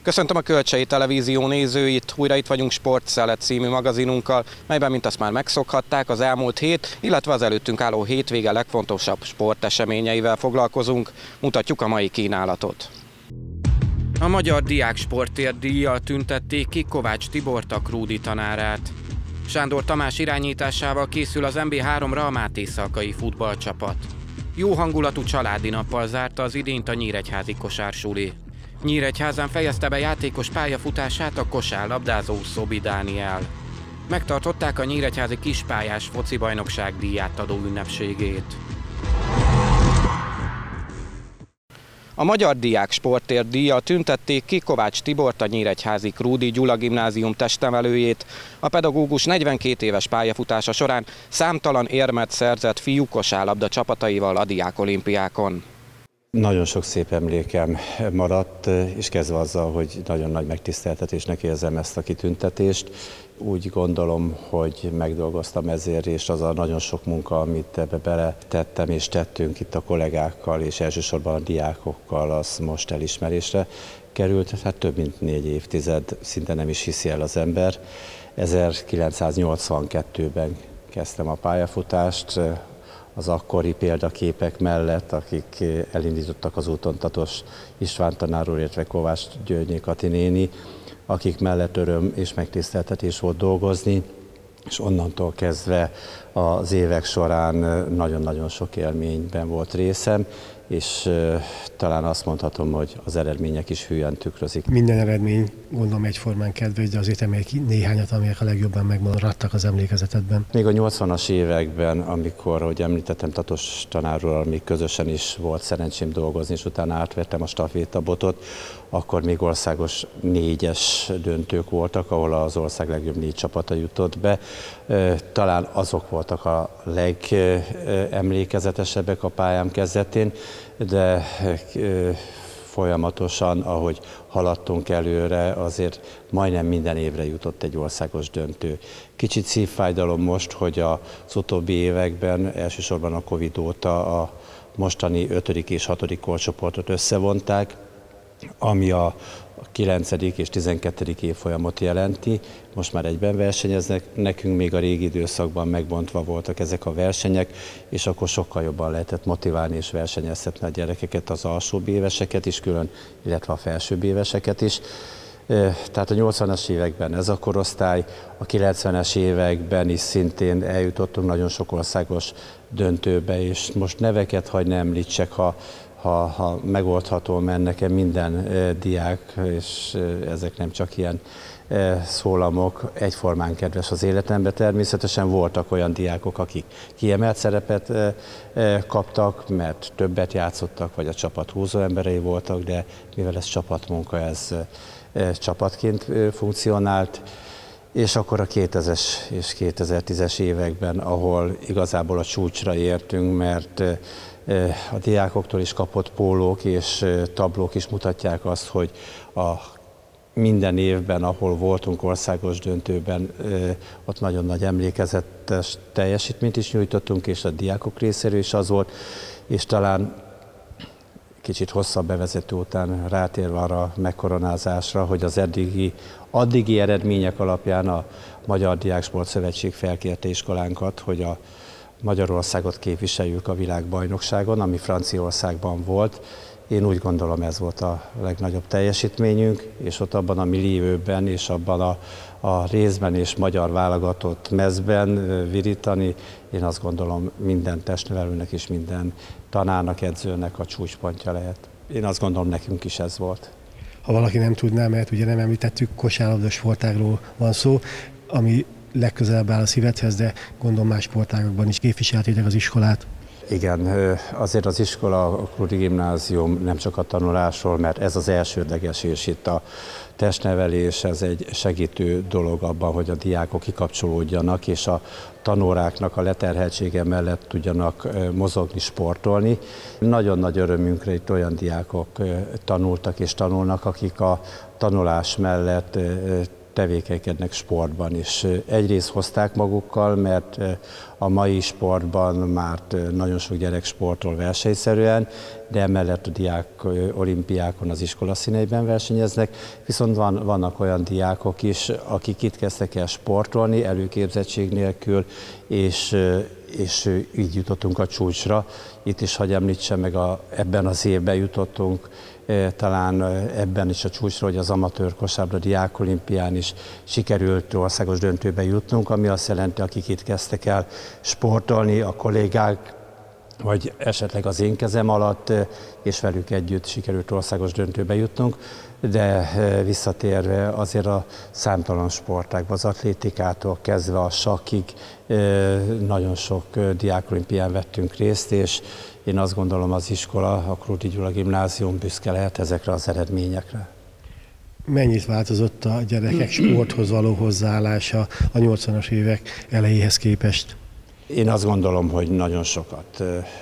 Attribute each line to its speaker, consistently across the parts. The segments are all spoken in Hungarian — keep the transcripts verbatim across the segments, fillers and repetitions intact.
Speaker 1: Köszöntöm a Kölcsei Televízió nézőit, újra itt vagyunk Sportszelet című magazinunkkal, melyben, mint azt már megszokhatták, az elmúlt hét, illetve az előttünk álló hétvége legfontosabb sporteseményeivel foglalkozunk. Mutatjuk a mai kínálatot. A Magyar Diáksportért díjjal tüntették ki Kovács Tibort, a Krúdi tanárát. Sándor Tamás irányításával készül az em bé háromra a Máté Szalkai futballcsapat. Jó hangulatú családi nappal zárta az idényt a nyíregyházi kosársuli. Nyíregyházán fejezte be játékos pályafutását a kosárlabdázó Szobi Dániel. Megtartották a nyíregyházi kispályás focibajnokság díjátadó ünnepségét. A Magyar Diáksportért díjjal tüntették ki Kovács Tibort, a nyíregyházi Krúdi Gyula Gimnázium testnevelőjét. A pedagógus negyvenkét éves pályafutása során számtalan érmet szerzett fiú kosárlabda csapataival a diákolimpiákon.
Speaker 2: Nagyon sok szép emlékem maradt, és kezdve azzal, hogy nagyon nagy megtiszteltetésnek érzem ezt a kitüntetést. Úgy gondolom, hogy megdolgoztam ezért, és az a nagyon sok munka, amit ebbe beletettem és tettünk itt a kollégákkal, és elsősorban a diákokkal, az most elismerésre került. Hát több mint négy évtized, szinte nem is hiszi el az ember. ezerkilencszáznyolcvankettőben kezdtem a pályafutást, az akkori példaképek mellett, akik elindítottak az úton, Tatos István tanár úr, illetve Kovács Györgyi Kati néni, akik mellett öröm és megtiszteltetés volt dolgozni, és onnantól kezdve az évek során nagyon-nagyon sok élményben volt részem, és talán azt mondhatom, hogy az eredmények is hülyen tükrözik.
Speaker 3: Minden eredmény gondolom egyformán kedves, de azért emeljek néhányat, amelyek a legjobban megmaradtak az emlékezetedben.
Speaker 2: Még a nyolcvanas években, amikor, ahogy említettem, Tatos tanárról, még közösen is volt szerencsém dolgozni, és utána átvettem a stafétabotot, akkor még országos négyes döntők voltak, ahol az ország legjobb négy csapata jutott be. Talán azok voltak a legemlékezetesebbek a pályám kezdetén, de folyamatosan, ahogy haladtunk előre, azért majdnem minden évre jutott egy országos döntő. Kicsit szívfájdalom most, hogy az utóbbi években, elsősorban a Covid óta a mostani ötödik és hatodik korcsoportot összevonták, ami a kilencedik és tizenkettedik évfolyamot jelenti. Most már egyben versenyeznek, nekünk még a régi időszakban megbontva voltak ezek a versenyek, és akkor sokkal jobban lehetett motiválni és versenyeztetni a gyerekeket, az alsóbb éveseket is külön, illetve a felsőbb éveseket is. Tehát a nyolcvanas években ez a korosztály, a kilencvenes években is szintén eljutottunk nagyon sok országos döntőbe, és most neveket hagy ne említsek, ha Ha, ha megoldható, mert nekem minden e, diák, és e, ezek nem csak ilyen e, szólamok, egyformán kedves az életemben. Természetesen voltak olyan diákok, akik kiemelt szerepet e, e, kaptak, mert többet játszottak, vagy a csapat húzó emberei voltak, de mivel ez csapatmunka, ez e, csapatként e, funkcionált. És akkor a kétezres és kétezer-tízes években, ahol igazából a csúcsra értünk, mert a diákoktól is kapott pólók és tablók is mutatják azt, hogy a minden évben, ahol voltunk országos döntőben, ott nagyon nagy emlékezetes teljesítményt is nyújtottunk, és a diákok részéről is az volt, és talán kicsit hosszabb bevezető után rátérve arra a megkoronázásra, hogy az eddigi, addigi eredmények alapján a Magyar Diáksport Szövetség felkérte iskolánkat, hogy a Magyarországot képviseljük a világbajnokságon, ami Franciaországban volt. Én úgy gondolom, ez volt a legnagyobb teljesítményünk, és ott abban a millióben és abban a, a részben és magyar válogatott mezben virítani, én azt gondolom, minden testnevelőnek és minden tanárnak, edzőnek a csúcspontja lehet. Én azt gondolom, nekünk is ez volt.
Speaker 3: Ha valaki nem tudná, mert ugye nem említettük, kosárlabda sportágról van szó, ami legközelebb áll a szívedhez, de gondolom más sportágokban is képviseltétek az iskolát.
Speaker 2: Igen, azért az iskola, a Krúdi Gimnázium nem csak a tanulásról, mert ez az elsődleges, és itt a testnevelés, ez egy segítő dolog abban, hogy a diákok kikapcsolódjanak, és a tanóráknak a leterheltsége mellett tudjanak mozogni, sportolni. Nagyon nagy örömünkre itt olyan diákok tanultak és tanulnak, akik a tanulás mellett tevékenykednek sportban is. Egyrészt hozták magukkal, mert a mai sportban már nagyon sok gyerek sportol versenyszerűen, de emellett a diák olimpiákon az iskola színeiben versenyeznek, viszont van, vannak olyan diákok is, akik itt kezdtek el sportolni előképzettség nélkül, és, és így jutottunk a csúcsra. Itt is hadd említsem meg, a, ebben az évben jutottunk talán ebben is a csúcsra, hogy az amatőr kosárlabda diák olimpián is sikerült országos döntőbe jutnunk, ami azt jelenti, akik itt kezdtek el sportolni, a kollégák, vagy esetleg az én kezem alatt, és velük együtt sikerült országos döntőbe jutnunk, de visszatérve azért a számtalan sportágban, az atlétikától kezdve a sakkig nagyon sok diákolimpián vettünk részt, és én azt gondolom, az iskola, a Krúdi Gyula Gimnázium büszke lehet ezekre az eredményekre.
Speaker 3: Mennyit változott a gyerekek sporthoz való hozzáállása a nyolcvanas évek elejéhez képest?
Speaker 2: Én azt gondolom, hogy nagyon sokat.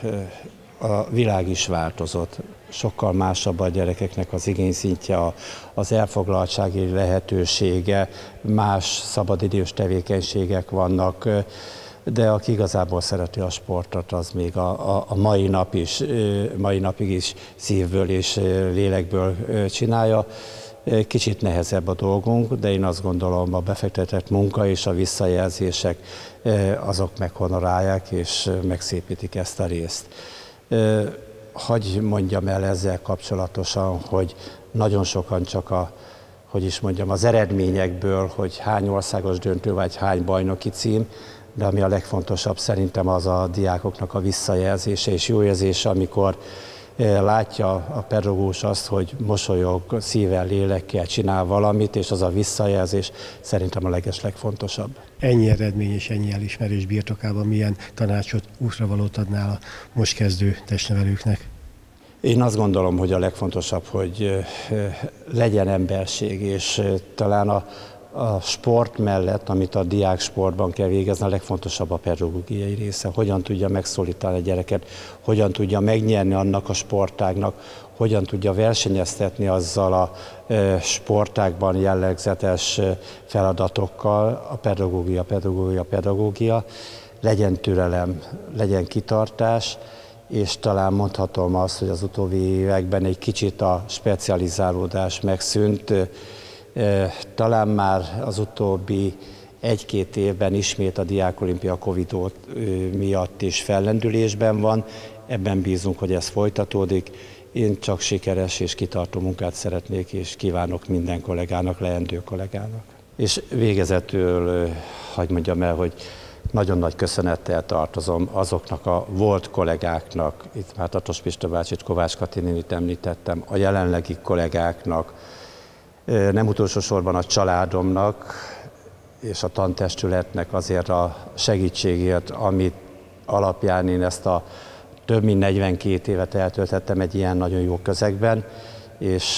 Speaker 2: A világ is változott. Sokkal másabb a gyerekeknek az igényszintje, az elfoglaltsági lehetősége, más szabadidős tevékenységek vannak, de aki igazából szereti a sportot, az még a, a, a mai, nap is, mai napig is szívből és lélekből csinálja. Kicsit nehezebb a dolgunk, de én azt gondolom, a befektetett munka és a visszajelzések azok meghonorálják és megszépítik ezt a részt. Hagy mondjam el ezzel kapcsolatosan, hogy nagyon sokan csak a, hogy is mondjam, az eredményekből, hogy hány országos döntő vagy hány bajnoki cím, de ami a legfontosabb szerintem az a diákoknak a visszajelzése és jó érzése, amikor látja a pedagógus azt, hogy mosolyog, szívvel, lélekkel csinál valamit, és az a visszajelzés szerintem a legeslegfontosabb.
Speaker 3: Ennyi eredmény és ennyi elismerés birtokában milyen tanácsot, útravalót adnál a most kezdő testnevelőknek?
Speaker 2: Én azt gondolom, hogy a legfontosabb, hogy legyen emberség, és talán a A sport mellett, amit a diák sportban kell végezni, a legfontosabb a pedagógiai része. Hogyan tudja megszólítani a gyereket, hogyan tudja megnyerni annak a sportágnak, hogyan tudja versenyeztetni azzal a sportágban jellegzetes feladatokkal, a pedagógia, pedagógia, pedagógia. Legyen türelem, legyen kitartás, és talán mondhatom azt, hogy az utóbbi években egy kicsit a specializálódás megszűnt. Talán már az utóbbi egy-két évben ismét a diákolimpia Covid miatt is fellendülésben van. Ebben bízunk, hogy ez folytatódik. Én csak sikeres és kitartó munkát szeretnék, és kívánok minden kollégának, leendő kollégának. És végezetül hadd mondjam el, hogy nagyon nagy köszönettel tartozom azoknak a volt kollégáknak, itt már Tatos Pista bácsit, Kovács Katinénit említettem, a jelenlegi kollégáknak, nem utolsó sorban a családomnak és a tantestületnek azért a segítségért, amit alapján én ezt a több mint negyvenkét évet eltöltettem egy ilyen nagyon jó közegben, és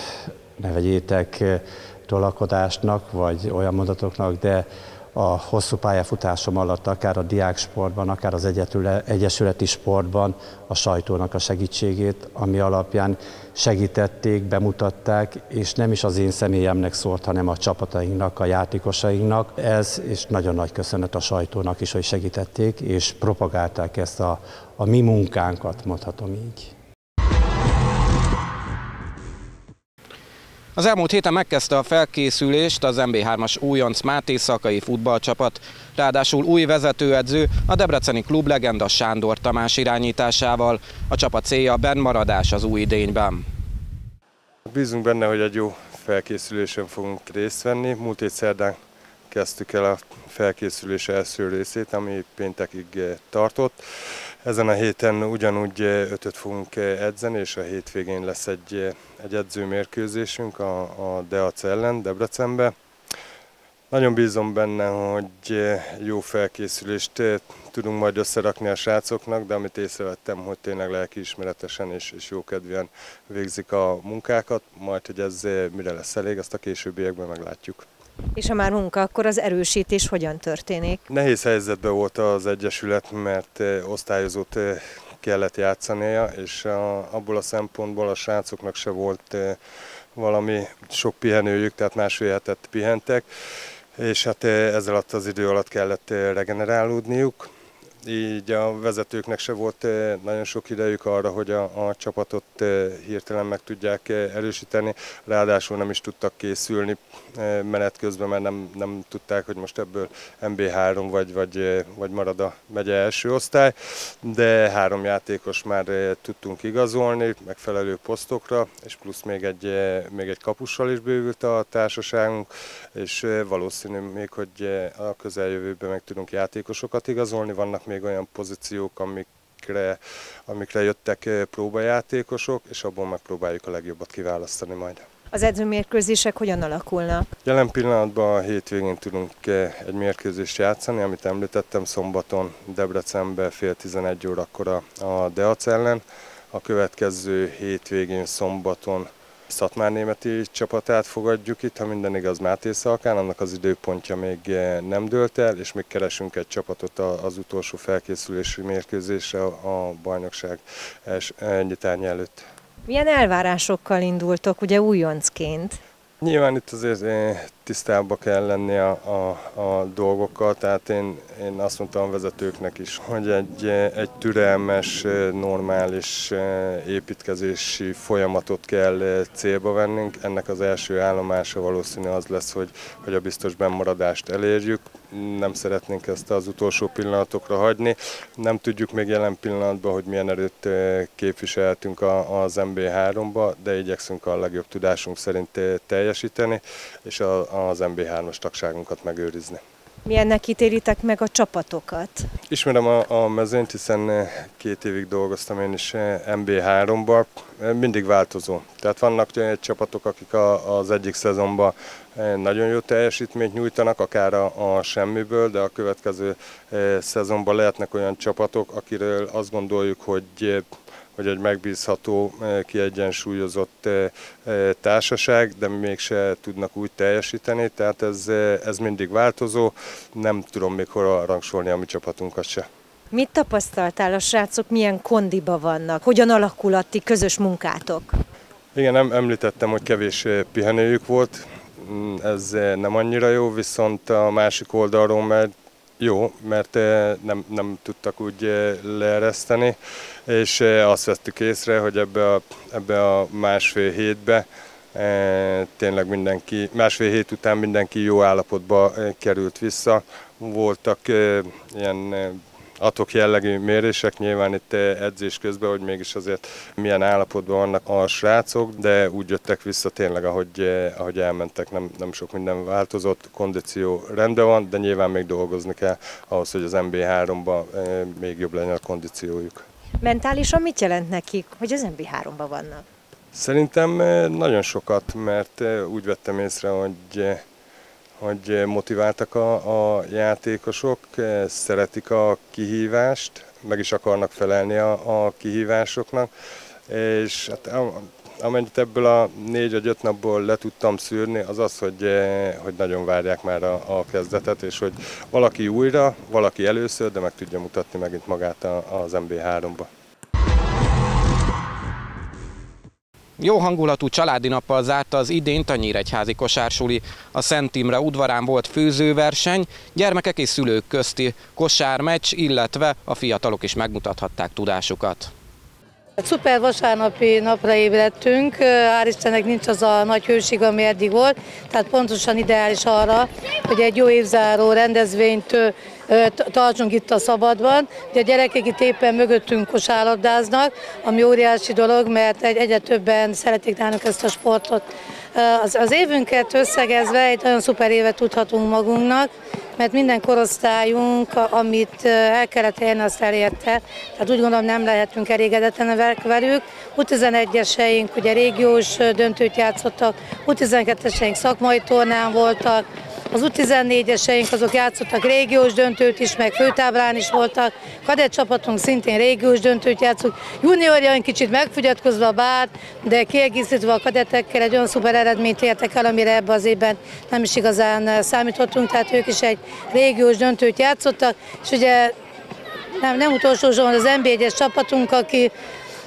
Speaker 2: ne vegyétek tolakodásnak, vagy olyan mondatoknak, de a hosszú pályafutásom alatt, akár a diáksportban, akár az egyesületi sportban a sajtónak a segítségét, ami alapján segítették, bemutatták, és nem is az én személyemnek szólt, hanem a csapatainknak, a játékosainknak. Ez, és nagyon nagy köszönet a sajtónak is, hogy segítették, és propagálták ezt a, a mi munkánkat, mondhatom így.
Speaker 1: Az elmúlt héten megkezdte a felkészülést az em bé hármas újonc Máté szakai futballcsapat, ráadásul új vezetőedző, a debreceni klub legenda Sándor Tamás irányításával. A csapat célja a bennmaradás az új idényben.
Speaker 4: Bízunk benne, hogy egy jó felkészülésen fogunk részt venni. Múlt hét szerdán kezdtük el a felkészülés első részét, ami péntekig tartott. Ezen a héten ugyanúgy ötöt fogunk edzeni, és a hétvégén lesz egy, egy edzőmérkőzésünk a, a Deac ellen, Debrecenbe. Nagyon bízom benne, hogy jó felkészülést tudunk majd összerakni a srácoknak, de amit észrevettem, hogy tényleg lelkiismeretesen és, és jókedvűen végzik a munkákat, majd hogy ez mire lesz elég, azt a későbbiekben meglátjuk.
Speaker 5: És ha már munka, akkor az erősítés hogyan történik?
Speaker 4: Nehéz helyzetben volt az Egyesület, mert osztályozót kellett játszania, és abból a szempontból a srácoknak se volt valami sok pihenőjük, tehát másfél hetet pihentek, és hát ezzel alatt az idő alatt kellett regenerálódniuk. Így a vezetőknek se volt nagyon sok idejük arra, hogy a, a csapatot hirtelen meg tudják erősíteni, ráadásul nem is tudtak készülni menet közben, mert nem, nem tudták, hogy most ebből em bé három vagy, vagy, vagy marad a megye első osztály, de három játékos már tudtunk igazolni megfelelő posztokra, és plusz még egy, még egy kapussal is bővült a társaságunk, és valószínű még, hogy a közeljövőben meg tudunk játékosokat igazolni, vannak még olyan pozíciók, amikre, amikre jöttek próbajátékosok, és abból megpróbáljuk a legjobbat kiválasztani majd.
Speaker 5: Az edzőmérkőzések hogyan alakulnak? Jelen
Speaker 4: pillanatban a hétvégén tudunk egy mérkőzést játszani, amit említettem, szombaton Debrecenben fél tizenegy órakor a Deac ellen. A következő hétvégén szombaton Szatmárnémeti csapatát fogadjuk itt, ha minden igaz, Mátészalkán, annak az időpontja még nem dőlt el, és még keresünk egy csapatot az utolsó felkészülési mérkőzésre a bajnokság nyitánya előtt.
Speaker 5: Milyen elvárásokkal indultok, ugye újoncként?
Speaker 4: Nyilván itt azért tisztába kell lenni a, a, a dolgokkal, tehát én, én azt mondtam a vezetőknek is, hogy egy, egy türelmes, normális építkezési folyamatot kell célba vennünk. Ennek az első állomása valószínű az lesz, hogy, hogy a biztos bennmaradást elérjük. Nem szeretnénk ezt az utolsó pillanatokra hagyni. Nem tudjuk még jelen pillanatban, hogy milyen erőt képviseltünk az em bé háromba, de igyekszünk a legjobb tudásunk szerint teljesíteni, és az em bé hármas tagságunkat megőrizni.
Speaker 5: Milyennek ítélitek meg a csapatokat?
Speaker 4: Ismerem a, a mezőnyt, hiszen két évig dolgoztam én is em bé háromban. Mindig változó. Tehát vannak csapatok, akik a, az egyik szezonban nagyon jó teljesítményt nyújtanak, akár a, a semmiből, de a következő szezonban lehetnek olyan csapatok, akiről azt gondoljuk, hogy hogy egy megbízható, kiegyensúlyozott társaság, de mégse tudnak úgy teljesíteni, tehát ez, ez mindig változó, nem tudom még hol rangsolni a mi csapatunkat se.
Speaker 5: Mit tapasztaltál, a srácok milyen kondiba vannak? Hogyan alakul a ti közös munkátok?
Speaker 4: Igen, említettem, hogy kevés pihenőjük volt, ez nem annyira jó, viszont a másik oldalról mert jó, mert nem, nem tudtak úgy leereszteni, és azt vettük észre, hogy ebbe a, ebbe a másfél hétbe tényleg mindenki, másfél hét után mindenki jó állapotba került vissza. Voltak ilyen adhok jellegű mérések, nyilván itt edzés közben, hogy mégis azért milyen állapotban vannak a srácok, de úgy jöttek vissza tényleg, ahogy, ahogy elmentek, nem, nem sok minden változott, kondíció rendben van, de nyilván még dolgozni kell ahhoz, hogy az em bé háromban még jobb legyen a kondíciójuk.
Speaker 5: Mentálisan mit jelent nekik, hogy az em bé háromban vannak?
Speaker 4: Szerintem nagyon sokat, mert úgy vettem észre, hogy hogy motiváltak a, a játékosok, szeretik a kihívást, meg is akarnak felelni a, a kihívásoknak, és hát amennyit ebből a négy vagy öt napból le tudtam szűrni, az az, hogy, hogy nagyon várják már a, a kezdetet, és hogy valaki újra, valaki először, de meg tudja mutatni megint magát az em bé háromba.
Speaker 1: Jó hangulatú családi nappal zárta az idényt a nyíregyházi kosársuli. A Szent Imre udvarán volt főzőverseny, gyermekek és szülők közti kosármeccs, illetve a fiatalok is megmutathatták tudásukat.
Speaker 6: Szuper vasárnapi napra ébredtünk, hál' Istennek nincs az a nagy hőség, ami eddig volt, tehát pontosan ideális arra, hogy egy jó évzáró rendezvényt tartsunk itt a szabadban. Ugye a gyerekek itt éppen mögöttünk kosárlabdáznak, ami óriási dolog, mert egyre többen szeretik nálunk ezt a sportot. Az, az évünket összegezve egy nagyon szuper évet tudhatunk magunknak, mert minden korosztályunk, amit el kellett érni, azt elérte. Tehát úgy gondolom, nem lehetünk elégedetlenek velük. U tizenegyeseink ugye régiós döntőt játszottak, U tizenkettőseink szakmai tornán voltak, az U tizennégyeseink azok játszottak régiós döntőt is, meg főtáblán is voltak, kadett csapatunk szintén régiós döntőt játszott, juniorjaink kicsit megfogyatkozva bár, de kiegészítve a kadettekkel egy olyan szuper eredményt értek el, amire ebben az évben nem is igazán számítottunk, tehát ők is egy régiós döntőt játszottak, és ugye nem, nem utolsó sorban az en bé egyes csapatunk, aki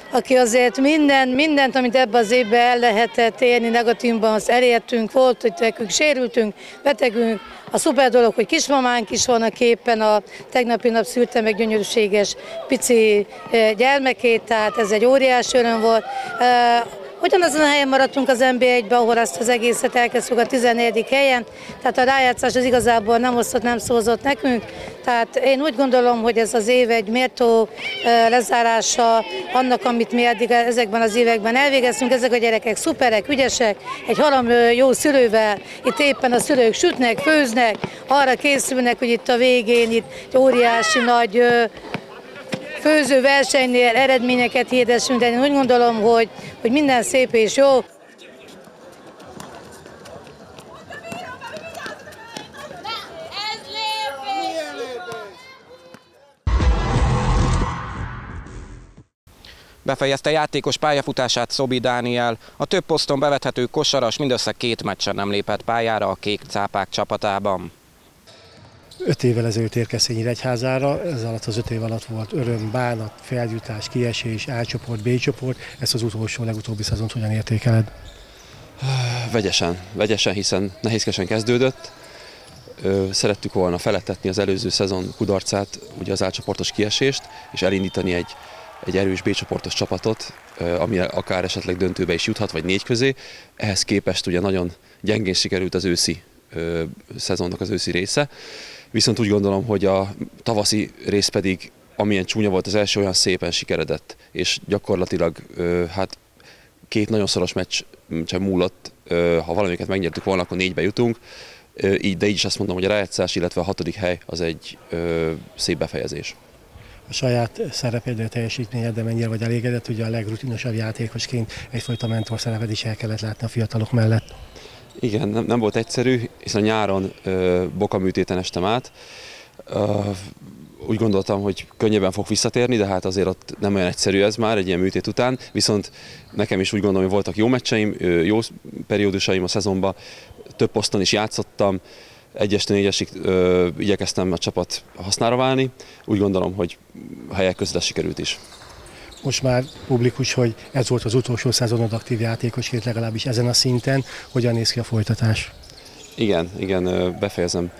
Speaker 6: aki azért minden, mindent, amit ebben az évben el lehetett érni negatívban, azt elértünk, volt, hogy nekünk sérültünk, betegünk. A szuper dolog, hogy kismamánk is van a képen, a tegnapi nap szülte meg gyönyörűséges pici gyermekét, tehát ez egy óriási öröm volt. Ugyanazon a helyen maradtunk az en bé egyben, ahol ezt az egészet elkezdtük a tizennegyedik helyen, tehát a rájátszás az igazából nem osztott, nem szózott nekünk. Tehát én úgy gondolom, hogy ez az év egy méltó lezárása annak, amit mi eddig ezekben az években elvégeztünk. Ezek a gyerekek szuperek, ügyesek, egy haram jó szülővel, itt éppen a szülők sütnek, főznek, arra készülnek, hogy itt a végén itt óriási nagy főző versenynél eredményeket hirdessünk, de én úgy gondolom, hogy, hogy minden szép és jó.
Speaker 1: Befejezte játékos pályafutását Szobi Dániel, a több poszton bevethető kosaras mindössze két meccsen nem lépett pályára a kék cápák csapatában.
Speaker 3: Öt évvel ezelőtt érkeztem Nyíregyházára, ez alatt az öt év alatt volt öröm, bánat, feljutás, kiesés, A csoport, B csoport. Ezt az utolsó, legutóbbi szezont hogyan értékeled?
Speaker 7: Vegyesen, vegyesen, hiszen nehézkesen kezdődött. Szerettük volna felettetni az előző szezon kudarcát, ugye az A csoportos kiesést, és elindítani egy, egy erős B csoportos csapatot, ami akár esetleg döntőbe is juthat, vagy négy közé. Ehhez képest ugye nagyon gyengén sikerült az őszi szezonnak az őszi része. Viszont úgy gondolom, hogy a tavaszi rész pedig, amilyen csúnya volt az első, olyan szépen sikeredett, és gyakorlatilag hát két nagyon szoros meccs sem múlott, ha valamiket megnyertük volna, akkor négybe jutunk, de így is azt mondom, hogy a rájátszás, illetve a hatodik hely az egy szép befejezés.
Speaker 3: A saját szerepeddel, teljesítményed, de mennyire vagy elégedett, ugye a legrutinosabb játékosként egyfajta mentor szereped is el kellett látni a fiatalok mellett.
Speaker 7: Igen, nem, nem volt egyszerű, hiszen nyáron ö, bokaműtéten estem át. Ö, úgy gondoltam, hogy könnyebben fog visszatérni, de hát azért ott nem olyan egyszerű ez már egy ilyen műtét után. Viszont nekem is úgy gondolom, hogy voltak jó meccseim, jó periódusaim a szezonban, több poszton is játszottam, egyestől négyesig ö, igyekeztem a csapat hasznára válni. Úgy gondolom, hogy a helyek között sikerült is.
Speaker 3: Most már publikus, hogy ez volt az utolsó szezonod aktív játékosként, legalábbis ezen a szinten. Hogyan néz ki a folytatás?
Speaker 7: Igen, igen, befejezem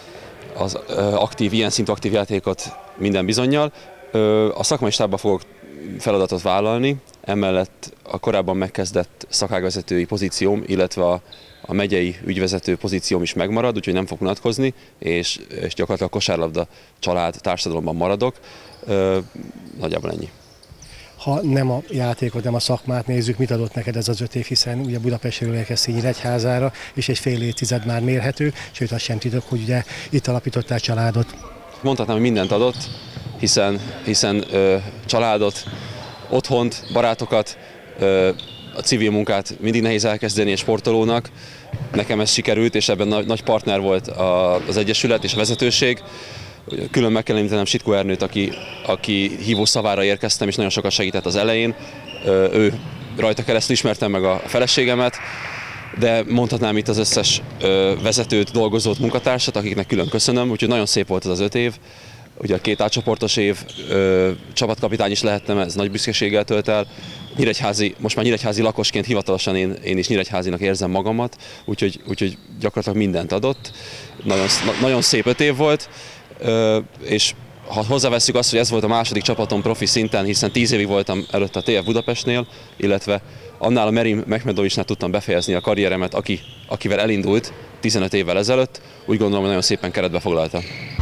Speaker 7: az aktív, ilyen szintű aktív játékot minden bizonnyal. A szakmai stábban fogok feladatot vállalni, emellett a korábban megkezdett szakágvezetői pozícióm, illetve a, a megyei ügyvezető pozícióm is megmarad, úgyhogy nem fog unatkozni, és, és gyakorlatilag a kosárlabda család társadalomban maradok. Nagyjából ennyi.
Speaker 3: Ha nem a játékot, nem a szakmát nézzük, mit adott neked ez az öt év, hiszen ugye Budapestről érkeztél Nyíregyházára, és egy fél évtized már mérhető, sőt azt sem titok, hogy ugye itt alapítottál családot.
Speaker 7: Mondhatnám, hogy mindent adott, hiszen, hiszen ö, családot, otthont, barátokat, ö, a civil munkát mindig nehéz elkezdeni egy sportolónak. Nekem ez sikerült, és ebben nagy, nagy partner volt a, az Egyesület és a vezetőség. Külön meg kell említenem Sitkó Ernőt, aki, aki hívó szavára érkeztem, és nagyon sokat segített az elején. Ő rajta keresztül ismertem meg a feleségemet, de mondhatnám itt az összes vezetőt, dolgozót, munkatársat, akiknek külön köszönöm, úgyhogy nagyon szép volt ez az öt év. Ugye a két A csoportos év, csapatkapitány is lehettem, ez nagy büszkeséggel tölt el. Nyíregyházi, most már nyíregyházi lakosként hivatalosan én, én is nyíregyházinak érzem magamat, úgyhogy, úgyhogy gyakorlatilag mindent adott. Nagyon, nagyon szép öt év volt. És ha hozzáveszünk azt, hogy ez volt a második csapatom profi szinten, hiszen tíz évig voltam előtte a té ef Budapestnél, illetve annál a Merim Mehmedovicsnál tudtam befejezni a karrieremet, aki, akivel elindult tizenöt évvel ezelőtt, úgy gondolom, hogy nagyon szépen keretbe foglalta.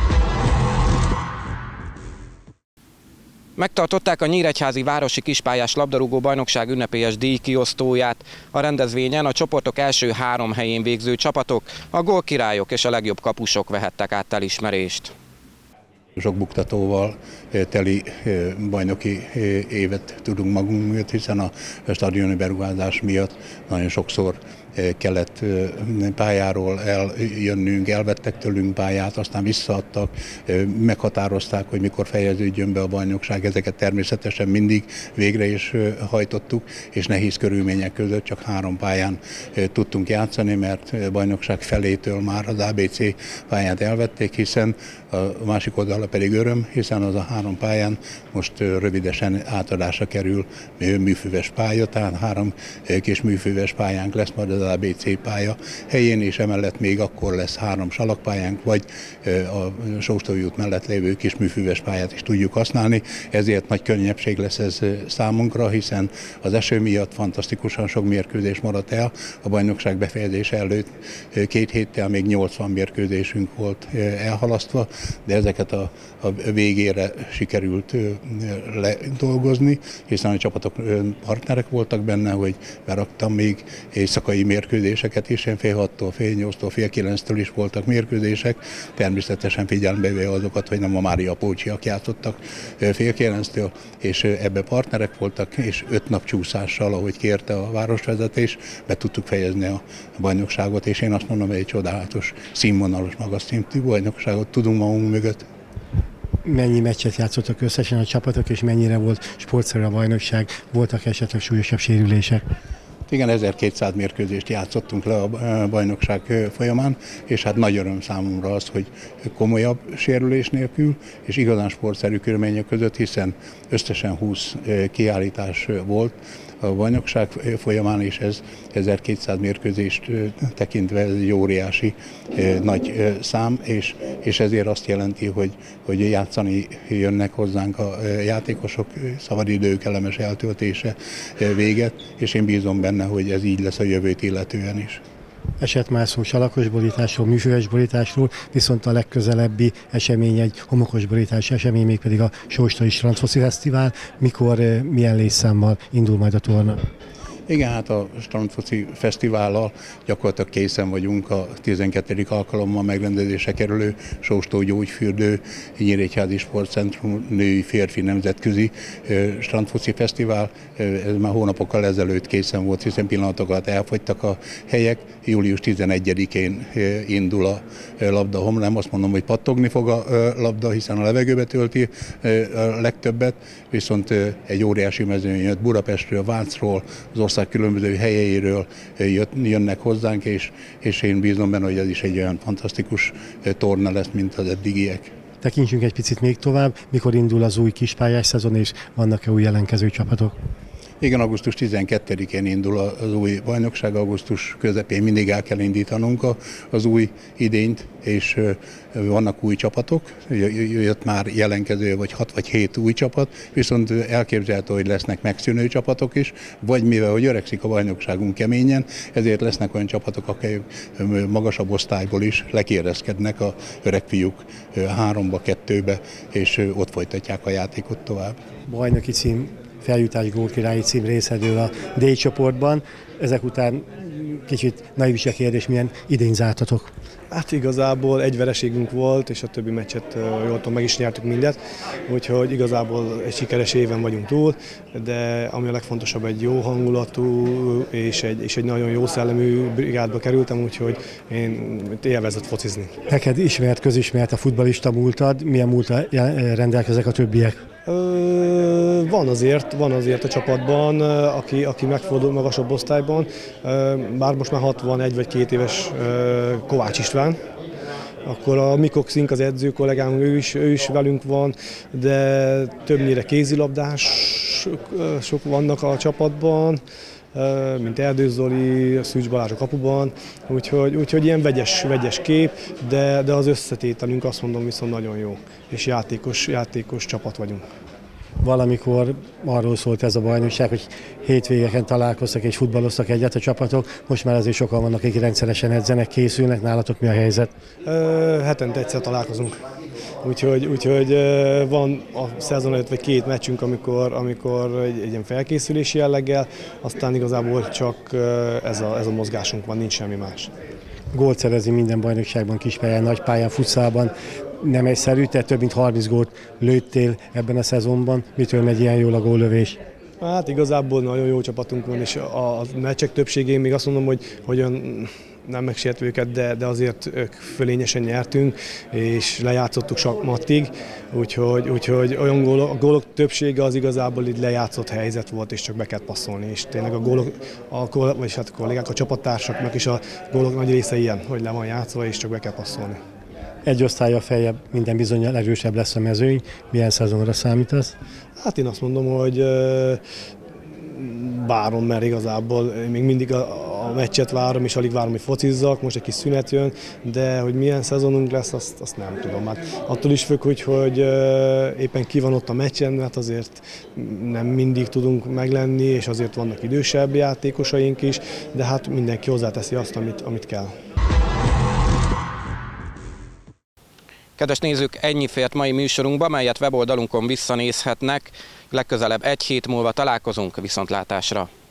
Speaker 1: Megtartották a Nyíregyházi Városi Kispályás Labdarúgó Bajnokság ünnepélyes díjkiosztóját. A rendezvényen a csoportok első három helyén végző csapatok, a gólkirályok és a legjobb kapusok vehettek át elismerést.
Speaker 8: Sok buktatóval teli bajnoki évet tudunk magunk mögött, hiszen a stadioni beruházás miatt nagyon sokszor kellett pályáról eljönnünk, elvettek tőlünk pályát, aztán visszaadtak, meghatározták, hogy mikor fejeződjön be a bajnokság. Ezeket természetesen mindig végre is hajtottuk, és nehéz körülmények között csak három pályán tudtunk játszani, mert bajnokság felétől már az á bé cé pályát elvették, hiszen a másik oldala pedig öröm, hiszen az a három pályán most rövidesen átadásra kerül műfüves pálya, tehát három kis műfüves pályánk lesz majd az á bé cé pálya helyén, és emellett még akkor lesz három salakpályánk, vagy a Sóstói út mellett lévő kis műfüves pályát is tudjuk használni, ezért nagy könnyebbség lesz ez számunkra, hiszen az eső miatt fantasztikusan sok mérkőzés maradt el, a bajnokság befejezése előtt két héttel még nyolcvan mérkőzésünk volt elhalasztva, de ezeket a, a végére sikerült ledolgozni, hiszen a csapatok partnerek voltak benne, hogy beraktam még éjszakai mérkőzéseket is, fél hattól, fél nyolctól, fél kilenctől is voltak mérkőzések, természetesen figyelembe véve azokat, hogy nem a Mária Pócsiak játszottak fél kilenctől, és ebbe partnerek voltak, és öt nap csúszással, ahogy kérte a városvezetés, be tudtuk fejezni a bajnokságot, és én azt mondom, hogy egy csodálatos, színvonalos, magas szintű bajnokságot tudunk magunk mögött.
Speaker 3: Mennyi meccset játszottak összesen a csapatok, és mennyire volt sportszerű a bajnokság? Voltak esetleg súlyosabb sérülések?
Speaker 8: Igen, ezerkétszáz mérkőzést játszottunk le a bajnokság folyamán, és hát nagy öröm számomra az, hogy komolyabb sérülés nélkül, és igazán sportszerű körülmények között, hiszen összesen húsz kiállítás volt a bajnokság folyamán, és ez ezerkétszáz mérkőzést tekintve ez egy óriási nagy szám, és, és ezért azt jelenti, hogy, hogy játszani jönnek hozzánk a játékosok, szabadidő kellemes eltöltése véget, és én bízom benne, hogy ez így lesz a jövőt illetően is.
Speaker 3: Esett már szó salakos borításról, műfüves borításról, viszont a legközelebbi esemény egy homokos borítás esemény, mégpedig a Sóstói Strandfoci Fesztivál. Mikor, milyen létszámmal indul majd a torna?
Speaker 8: Igen, hát a Strandfoci Fesztivállal gyakorlatilag készen vagyunk a tizenkettedik alkalommal megrendezésre kerülő Sóstó Gyógyfürdő Nyíregyházi Sportcentrum női férfi nemzetközi Strandfoci Fesztivál. Ez már hónapokkal ezelőtt készen volt, hiszen pillanatokat elfogytak a helyek. július tizenegyedikén indul a labda, nem azt mondom, hogy pattogni fog a labda, hiszen a levegőbe tölti a legtöbbet, viszont egy óriási mezőny jött Budapestről, Vácról, az ország különböző helyeiről jönnek hozzánk, és, és én bízom benne, hogy ez is egy olyan fantasztikus torna lesz, mint az eddigiek.
Speaker 3: Tekintsünk egy picit még tovább, mikor indul az új kispályás szezon, és vannak-e új jelentkező csapatok?
Speaker 8: Igen, augusztus tizenkettedikén indul az új bajnokság, augusztus közepén mindig el kell indítanunk az új idényt, és vannak új csapatok, jött már jelentkező, vagy hat vagy hét új csapat, viszont elképzelhető, hogy lesznek megszűnő csapatok is, vagy mivel hogy öregszik a bajnokságunk keményen, ezért lesznek olyan csapatok, akik magasabb osztályból is lekérezkednek a öreg fiúk háromba, kettőbe, és ott folytatják a játékot tovább.
Speaker 3: Bajnoki cím, feljutás gólkirályi cím részedől a D csoportban. Ezek után kicsit naiv is a kérdés, milyen idény zártatok?
Speaker 9: Hát igazából egy vereségünk volt, és a többi meccset jól tudom, meg is nyertük mindet, úgyhogy igazából egy sikeres éven vagyunk túl, de ami a legfontosabb, egy jó hangulatú és egy, és egy nagyon jó szellemű brigádba kerültem, úgyhogy én élvezett focizni.
Speaker 3: Neked ismert, közismert a futballista múltad, milyen múltra rendelkeznek a többiek?
Speaker 9: Ö, van azért, van azért a csapatban, aki, aki megfordul magasabb osztályban, bár most már hatvanegy vagy két éves Kovács István, akkor a Mikok Szink, az edző kollégám, ő is, ő is velünk van, de többnyire kézilabdások vannak a csapatban, mint Erdős Zoli, Szűcs Balázs a kapuban, úgyhogy, úgyhogy ilyen vegyes, vegyes kép, de, de az összetételünk azt mondom viszont nagyon jó, és játékos, játékos csapat vagyunk.
Speaker 3: Valamikor arról szólt ez a bajnokság, hogy hétvégeken találkoztak és futballoztak egyet a csapatok, most már azért sokan vannak, akik rendszeresen edzenek, készülnek, nálatok mi a helyzet?
Speaker 9: Ö, hetente egyszer találkozunk. Úgyhogy, úgyhogy van a szezon előtt vagy két meccsünk, amikor, amikor egy, egy ilyen felkészülési jelleggel, aztán igazából csak ez a, ez a mozgásunk van, nincs semmi más.
Speaker 3: Gólt szerezni minden bajnokságban, kispályán, nagypályán, futszálban nem egyszerű, te több mint harminc gólt lőttél ebben a szezonban. Mitől megy ilyen jól a góllövés?
Speaker 9: Hát igazából nagyon jó csapatunk van, és a, a meccsek többségén még azt mondom, hogy, hogy olyan nem megsértve őket, de, de azért ők fölényesen nyertünk, és lejátszottuk sakmattig, úgyhogy, úgyhogy olyan gólok, a gólok többsége az igazából így lejátszott helyzet volt, és csak be kellett passzolni, és tényleg a gólok, a, vagyis hát a kollégák, a csapattársaknak is a gólok nagy része ilyen, hogy le van játszva, és csak be kell passzolni.
Speaker 3: Egy osztálya feljebb minden bizonnyal erősebb lesz a mezőny. Milyen szezonra számítasz?
Speaker 9: Hát én azt mondom, hogy várom, mert igazából még mindig a, a meccset várom, és alig várom, hogy focizzak, most egy kis szünet jön, de hogy milyen szezonunk lesz, azt, azt nem tudom. Hát attól is függ, hogy, hogy éppen ki van ott a meccsen, hát azért nem mindig tudunk meglenni, és azért vannak idősebb játékosaink is, de hát mindenki hozzáteszi azt, amit, amit kell.
Speaker 1: Kedves nézők, ennyi fért mai műsorunkba, melyet weboldalunkon visszanézhetnek. Legközelebb egy hét múlva találkozunk, viszontlátásra!